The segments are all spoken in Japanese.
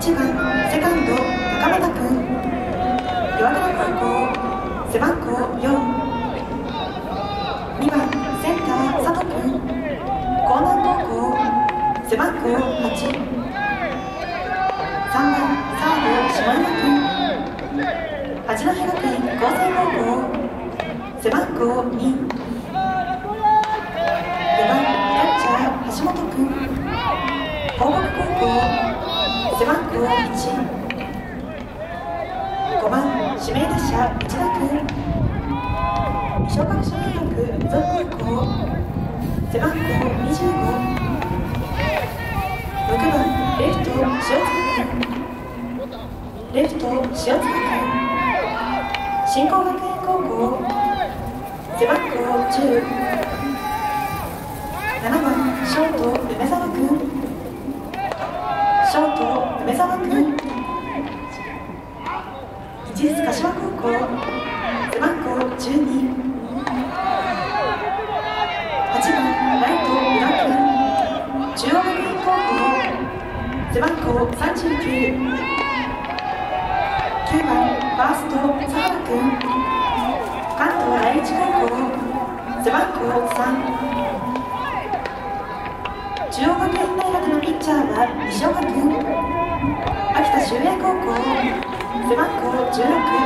1番セカンド中俣君、岩倉高校背番号4、2番センター佐藤君、江南高校背番号8、3番サード下山君、八戸学院光星高校背番号2、4番キャッチャー橋本君、東北高校背番号1、5番指名打者内田君、二松学舎大学附属高校背番号25、6番レフト塩塚君、レフト塩塚君、新興学園高校背番号10、7番ショート梅澤君、ショート梅澤君、市立柏高校背番号12、8番ライト浦君、中央学院高校背番号39、9番ファースト佐原君、関東第一高校背番号3、中央学院大学のピッチャーは西岡君、秋田修英高校背番号16、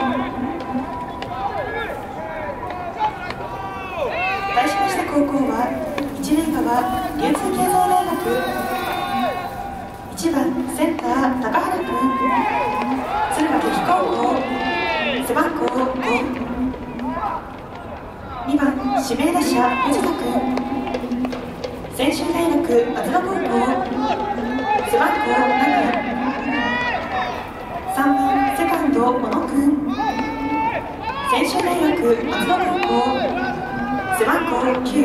対しました高校は一塁側流通経済大学、1番センター高原君、敦賀気比高校背番号5、2番指名打者藤田君、専修大学松戸高校背番号7、3番セカンド小野君、専修大学松戸高校背番号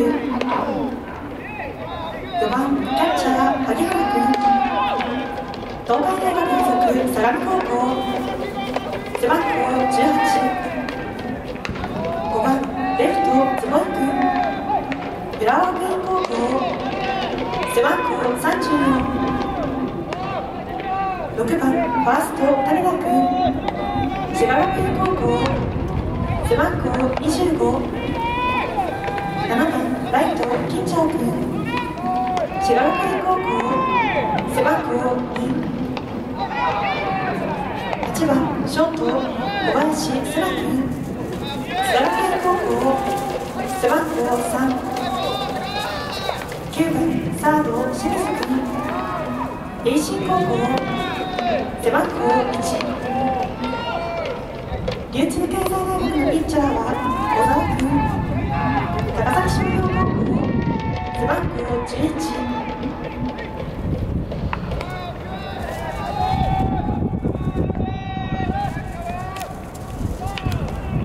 9、4番キャッチャー萩原君、東海大学附属相模高校背番号18、5番レフト坪井君、浦和学院高校背番号34、6番ファースト種田君、滋賀学園高校背番号25、7番ライト金城君、滋賀学園高校背番号2、8番ショート小林空君、津田学園高校背番号3、9番サード清水君、栄新高校背番号1、流通経済大学のピッチャーは小沢君、高崎商業高校背番号11、